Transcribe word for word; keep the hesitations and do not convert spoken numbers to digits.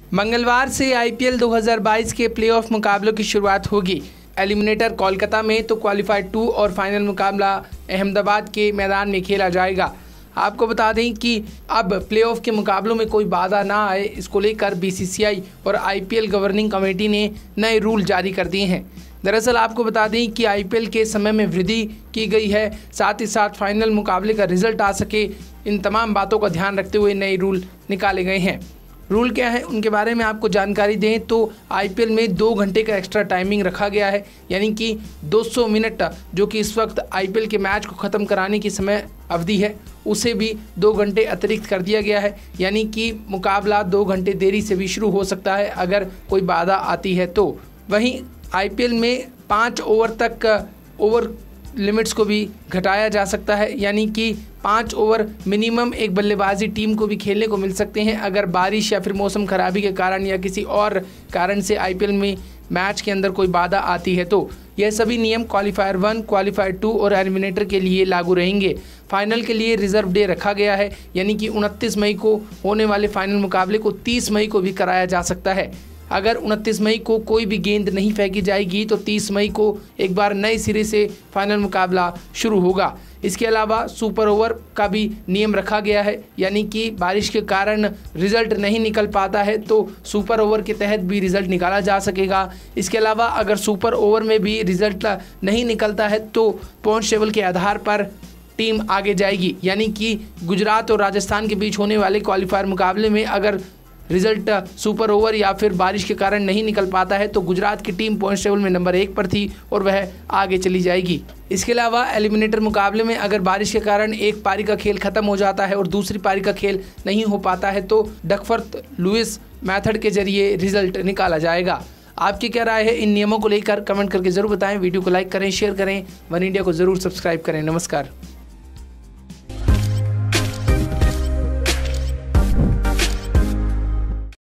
मंगलवार से आईपीएल दो हज़ार बाईस के प्लेऑफ मुकाबलों की शुरुआत होगी। एलिमिनेटर कोलकाता में तो क्वालिफाइड टू और फाइनल मुकाबला अहमदाबाद के मैदान में खेला जाएगा। आपको बता दें कि अब प्लेऑफ के मुकाबलों में कोई बाधा ना आए, इसको लेकर बीसीसीआई और आईपीएल गवर्निंग कमेटी ने नए रूल जारी कर दिए हैं। दरअसल आपको बता दें कि आईपीएल के समय में वृद्धि की गई है, साथ ही साथ फाइनल मुकाबले का रिजल्ट आ सके, इन तमाम बातों का ध्यान रखते हुए नए रूल निकाले गए हैं। रूल क्या है उनके बारे में आपको जानकारी दें तो आईपीएल में दो घंटे का एक्स्ट्रा टाइमिंग रखा गया है, यानी कि दो सौ मिनट जो कि इस वक्त आईपीएल के मैच को ख़त्म कराने की समय अवधि है, उसे भी दो घंटे अतिरिक्त कर दिया गया है। यानी कि मुकाबला दो घंटे देरी से भी शुरू हो सकता है अगर कोई बाधा आती है तो। वहीं आईपीएल में पाँच ओवर तक ओवर लिमिट्स को भी घटाया जा सकता है, यानी कि पाँच ओवर मिनिमम एक बल्लेबाजी टीम को भी खेलने को मिल सकते हैं अगर बारिश या फिर मौसम खराबी के कारण या किसी और कारण से आईपीएल में मैच के अंदर कोई बाधा आती है तो। यह सभी नियम क्वालिफायर वन, क्वालिफायर टू और एलिमिनेटर के लिए लागू रहेंगे। फाइनल के लिए रिजर्व डे रखा गया है, यानी कि उनतीस मई को होने वाले फाइनल मुकाबले को तीस मई को भी कराया जा सकता है। अगर उनतीस मई को कोई भी गेंद नहीं फेंकी जाएगी तो तीस मई को एक बार नए सिरे से फाइनल मुकाबला शुरू होगा। इसके अलावा सुपर ओवर का भी नियम रखा गया है, यानी कि बारिश के कारण रिजल्ट नहीं निकल पाता है तो सुपर ओवर के तहत भी रिजल्ट निकाला जा सकेगा। इसके अलावा अगर सुपर ओवर में भी रिजल्ट नहीं निकलता है तो पॉइंट्स टेबल के आधार पर टीम आगे जाएगी, यानी कि गुजरात और राजस्थान के बीच होने वाले क्वालिफायर मुकाबले में अगर रिजल्ट सुपर ओवर या फिर बारिश के कारण नहीं निकल पाता है तो गुजरात की टीम पॉइंट्स टेबल में नंबर एक पर थी और वह आगे चली जाएगी। इसके अलावा एलिमिनेटर मुकाबले में अगर बारिश के कारण एक पारी का खेल खत्म हो जाता है और दूसरी पारी का खेल नहीं हो पाता है तो डकवर्थ लुईस मेथड के जरिए रिजल्ट निकाला जाएगा। आपकी क्या राय है इन नियमों को लेकर? कमेंट करके जरूर बताएं। वीडियो को लाइक करें, शेयर करें, वन इंडिया को जरूर सब्सक्राइब करें। नमस्कार।